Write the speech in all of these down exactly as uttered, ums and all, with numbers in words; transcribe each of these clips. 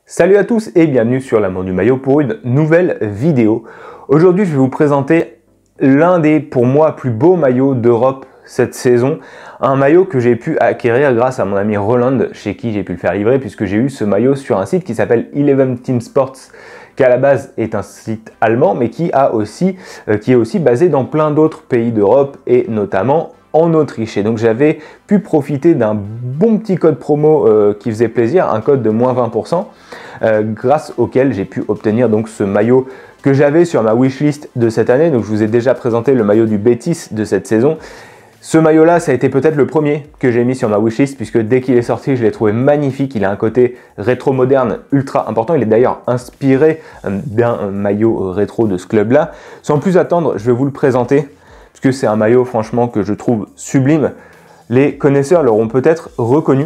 Salut à tous et bienvenue sur l'Amour du maillot pour une nouvelle vidéo. Aujourd'hui, je vais vous présenter l'un des, pour moi, plus beaux maillots d'Europe cette saison. Un maillot que j'ai pu acquérir grâce à mon ami Roland, chez qui j'ai pu le faire livrer, puisque j'ai eu ce maillot sur un site qui s'appelle Eleven Team Sports, qui à la base est un site allemand, mais qui, a aussi, euh, qui est aussi basé dans plein d'autres pays d'Europe et notamment en Autriche. Et donc j'avais pu profiter d'un bon petit code promo euh, qui faisait plaisir, un code de moins vingt pour cent, euh, grâce auquel j'ai pu obtenir donc ce maillot que j'avais sur ma wishlist de cette année. Donc je vous ai déjà présenté le maillot du Betis de cette saison. Ce maillot là, ça a été peut-être le premier que j'ai mis sur ma wishlist, puisque dès qu'il est sorti, je l'ai trouvé magnifique. Il a un côté rétro moderne ultra important. Il est d'ailleurs inspiré d'un maillot rétro de ce club là. Sans plus attendre, je vais vous le présenter, parce que c'est un maillot franchement que je trouve sublime. Les connaisseurs l'auront peut-être reconnu.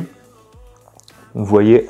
Vous voyez,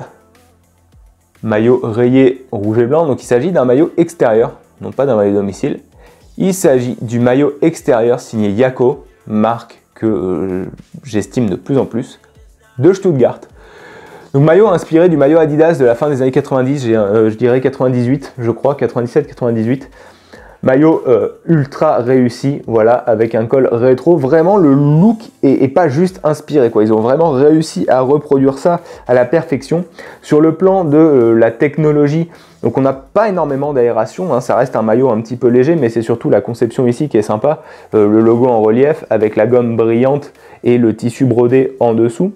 maillot rayé rouge et blanc. Donc il s'agit d'un maillot extérieur, non pas d'un maillot domicile. Il s'agit du maillot extérieur signé Yako, marque que euh, j'estime de plus en plus, de Stuttgart. Donc maillot inspiré du maillot Adidas de la fin des années quatre-vingt-dix, euh, je dirais quatre-vingt-dix-huit, je crois, quatre-vingt-dix-sept quatre-vingt-dix-huit. Maillot euh, ultra réussi, voilà, avec un col rétro. Vraiment, le look est, est pas juste inspiré, quoi. Ils ont vraiment réussi à reproduire ça à la perfection. Sur le plan de euh, la technologie, donc on n'a pas énormément d'aération, hein, ça reste un maillot un petit peu léger, mais c'est surtout la conception ici qui est sympa. Euh, le logo en relief avec la gomme brillante et le tissu brodé en dessous.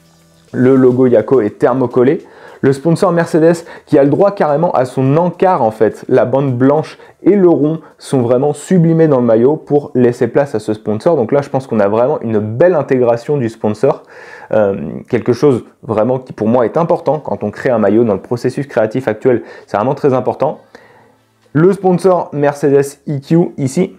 Le logo Yako est thermocollé. Le sponsor Mercedes qui a le droit carrément à son encart en fait. La bande blanche et le rond sont vraiment sublimés dans le maillot pour laisser place à ce sponsor. Donc là, je pense qu'on a vraiment une belle intégration du sponsor. Euh, quelque chose vraiment qui pour moi est important quand on crée un maillot dans le processus créatif actuel. C'est vraiment très important. Le sponsor Mercedes E Q ici.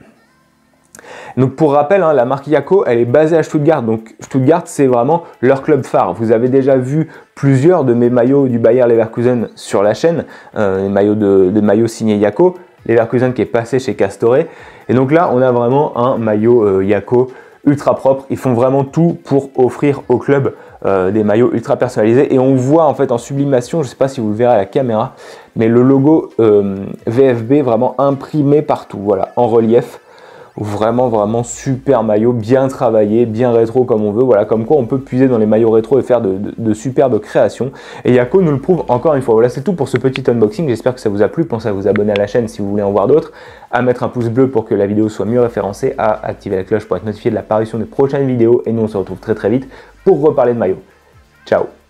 Donc pour rappel, hein, la marque Yako, elle est basée à Stuttgart. Donc Stuttgart, c'est vraiment leur club phare. Vous avez déjà vu plusieurs de mes maillots du Bayer Leverkusen sur la chaîne, euh, les maillots de, de maillots signés Yako. Leverkusen qui est passé chez Castore. Et donc là, on a vraiment un maillot euh, Yako ultra propre. Ils font vraiment tout pour offrir au club euh, des maillots ultra personnalisés. Et on voit en fait en sublimation, je ne sais pas si vous le verrez à la caméra, mais le logo euh, V F B vraiment imprimé partout, voilà, en relief. Vraiment, vraiment super maillot, bien travaillé, bien rétro comme on veut. Voilà, comme quoi on peut puiser dans les maillots rétro et faire de, de, de superbes créations. Et Yako nous le prouve encore une fois. Voilà, c'est tout pour ce petit unboxing. J'espère que ça vous a plu. Pensez à vous abonner à la chaîne si vous voulez en voir d'autres, à mettre un pouce bleu pour que la vidéo soit mieux référencée, à activer la cloche pour être notifié de l'apparition des prochaines vidéos. Et nous, on se retrouve très très vite pour reparler de maillot. Ciao!